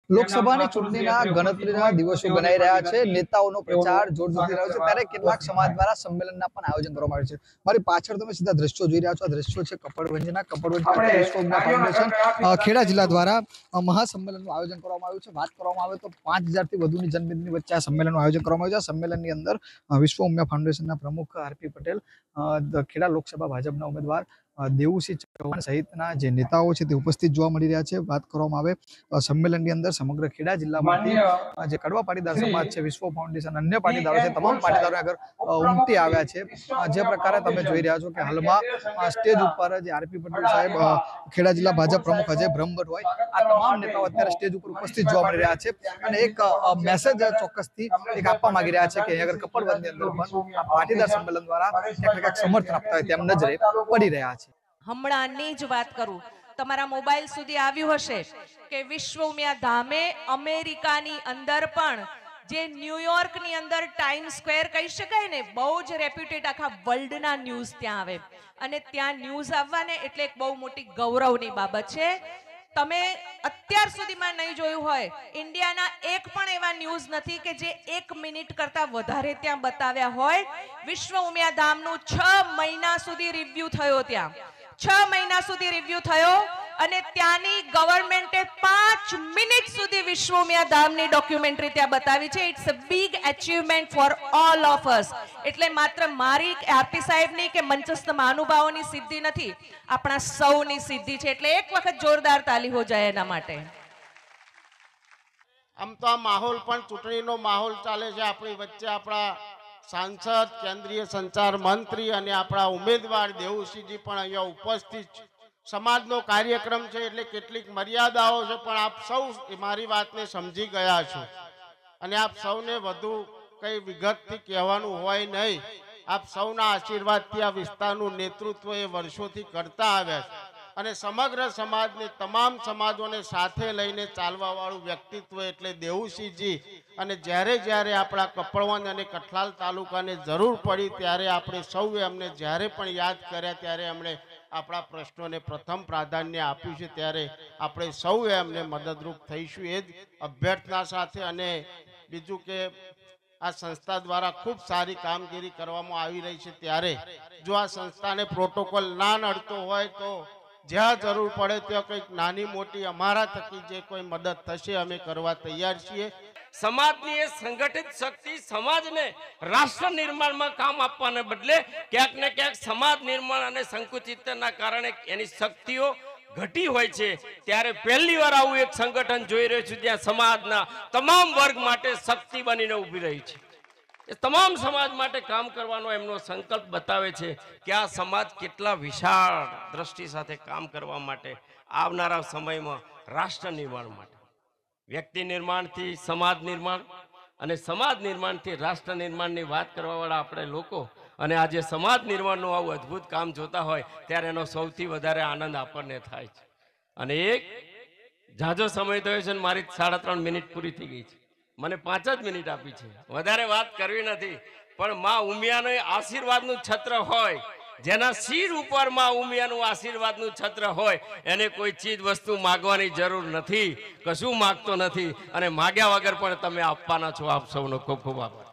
લોકસભાની ચૂંટણીના ગણતરીના દિવસો ગણાઈ રહ્યા છે. નેતાઓનો પ્રચાર જોરશોરથી રહ્યો છે, ત્યારે કેટલાક સમાજ દ્વારા સંમેલનના પણ આયોજન કરવામાં આવ્યું છે. મારી પાછળ તમે સીધા દ્રશ્યો જોઈ રહ્યા છો. આ દ્રશ્યો છે કપડવંજના. કપડવંજ વિશ્વ ઉમિયા ફાઉન્ડેશન ખેડા જિલ્લા દ્વારા મહાસંમેલનનું આયોજન કરવામાં આવ્યું છે. વાત કરવામાં આવે તો 5000 થી વધુની જનમેદની વચ્ચે આ સંમેલનનું આયોજન કરવામાં આવ્યું છે. આ સંમેલનની અંદર વિશ્વ ઉમિયા ફાઉન્ડેશનના પ્રમુખ આરપી પટેલ, ખેડા લોકસભા ભાજપના ઉમેદવાર દેવુસિંહ ચૌહાણ સહિતના જે નેતાઓ છે તે ઉપસ્થિત જોવા મળી રહ્યા છે. વાત કરવામાં આવે સંમેલનની અંદર સમગ્ર ખેડા જિલ્લામાંથી જે કડવા પાટીદાર સમાજ છે, વિશ્વ ફાઉન્ડેશન, અન્ય પાટીદારો છે, તમામ પાટીદારો આગળ ઉમટી આવ્યા છે. જે પ્રકારે તમે જોઈ રહ્યા છો કે હાલમાં સ્ટેજ ઉપર જે આરપી પટેલ સાહેબ, ખેડા જિલ્લા ભાજપ પ્રમુખ અજય બ્રહ્મભટ્ટ હોય, આ તમામ નેતાઓ અત્યારે સ્ટેજ ઉપર ઉપસ્થિત જોવા મળી રહ્યા છે અને એક મેસેજ ચોક્કસથી એક આપવા માંગી રહ્યા છે કે આગળ કપડવંજની અંદર પણ આ પાટીદાર સંમેલન દ્વારા ક્યાંક સમર્થન આપતા હોય તેમ નજરે પડી રહ્યા છે. હમણાંની જ વાત કરું, તમારા મોબાઈલ સુધી આવ્યું હશે કે વિશ્વ ઉમિયા ધામે અમેરિકાની અંદર પણ જે ન્યુયોર્કની અંદર ટાઈમ સ્ક્વેર કહી શકાય ને, બહુ જ રેપ્યુટેડ આખા વર્લ્ડના ન્યૂઝ ત્યાં આવે અને ત્યાં ન્યૂઝ આવવાને એટલે એક બહુ મોટી ગૌરવની બાબત છે. તમે અત્યાર સુધીમાં નહીં જોયું હોય, ઇન્ડિયાના એક પણ એવા ન્યૂઝ નથી કે જે 1 મિનિટ કરતા વધારે ત્યાં બતાવ્યા હોય. વિશ્વ ઉમિયા ધામનું 6 મહિના સુધી રિવ્યુ થયો, ત્યાં 6 મહિના સુધી રિવ્યુ થયો અને ત્યાંની ગવર્મેન્ટે 5 મિનિટ સુધી વિશ્વ ઉમિયા ધામની ડોક્યુમેન્ટરી ત્યાં બતાવી છે. It's a big achievement for all of us. એટલે માત્ર મારી આરપી સાહેબની કે મંચસ્થ મહાનુભાવોની સિદ્ધિ નથી, આપણા સૌની સિદ્ધિ છે. એટલે એક વખત જોરદાર તાલી હો જાય એના માટે. આમ તો આ માહોલ પણ ચૂંટણીનો માહોલ ચાલે છે. આપણી વચ્ચે આપણા સાંસદ, કેન્દ્રીય સંચાર મંત્રી અને આપણા ઉમેદવાર દેવુસિંહજી પણ અહીંયા ઉપસ્થિત છે. સમાજનો કાર્યક્રમ છે એટલે કેટલીક મર્યાદાઓ છે, પણ આપ સૌ મારી વાતને સમજી ગયા છો અને આપ સૌને વધુ કઈ વિગતથી કહેવાનું હોય નહીં. આપ સૌના આશીર્વાદથી આ વિસ્તારનું નેતૃત્વ એ વર્ષોથી કરતા આવ્યા છે અને સમગ્ર સમાજને, તમામ સમાજોને સાથે લઈને ચાલવા વાળું વ્યક્તિત્વ એટલે દેવુસિંહજી. અને જ્યારે આપણા કપડવંજ અને કઠલાલ તાલુકાને જરૂર પડી ત્યારે આપણે સૌએ એમને જ્યારે પણ યાદ કર્યા ત્યારે એમણે આપણા પ્રશ્નોને પ્રથમ પ્રાધાન્ય આપ્યું છે. ત્યારે આપણે સૌએ એમને મદદરૂપ થઈશું એ જ અભ્યર્થના સાથે. અને બીજું કે આ સંસ્થા દ્વારા ખૂબ સારી કામગીરી કરવામાં આવી રહી છે, ત્યારે જો આ સંસ્થાને પ્રોટોકોલ ના નડતો હોય તો જ્યાં જરૂર પડે ત્યાં કંઈક નાની મોટી અમારા થકી જે કોઈ મદદ થશે અમે કરવા તૈયાર છીએ. સમાજની એ સંગઠિત શક્તિ સમાજને રાષ્ટ્ર નિર્માણમાં કામ આપવાને બદલે ક્યાંક ને ક્યાંક સમાજ નિર્માણ અને સંકુચિતના કારણે એની શક્તિઓ ઘટી હોય છે. ત્યારે પહેલી વાર આવું એક સંગઠન જોઈ રહ્યું છું જ્યાં સમાજના તમામ વર્ગ માટે શક્તિ બનીને ઊભી રહી છે. એ તમામ સમાજ માટે કામ કરવાનો એમનો સંકલ્પ બતાવે છે કે આ સમાજ કેટલા વિશાળ દ્રષ્ટિ સાથે કામ કરવા માટે આવનારા સમયમાં રાષ્ટ્ર નિર્માણ માટે, વ્યક્તિ નિર્માણથી સમાજ નિર્માણ અને સમાજ નિર્માણથી રાષ્ટ્ર નિર્માણની વાત કરવાવાળા આપણે લોકો, અને આજે સમાજ નિર્માણનું આવું અદ્ભુત કામ જોતા હોય ત્યારે એનો સૌથી વધારે આનંદ આપણને થાય છે. અને એક ઝાઝો સમય થયો છે ને મારી 3.5 મિનિટ પૂરી થઈ ગઈ છે. મને 5 જ મિનિટ આપી છે, વધારે વાત કરવી નથી. પણ માં ઉમિયાનો આશીર્વાદનું છત્ર હોય, જેના શિર ઉપર માં ઉમિયાનું આશીર્વાદનું છત્ર હોય, એને કોઈ ચીજ વસ્તુ માગવાની જરૂર નથી, કશું માગતો નથી અને માગ્યા વગર પણ તમે આપવાના છો. આપ સૌનો ખૂબ ખૂબ આભાર.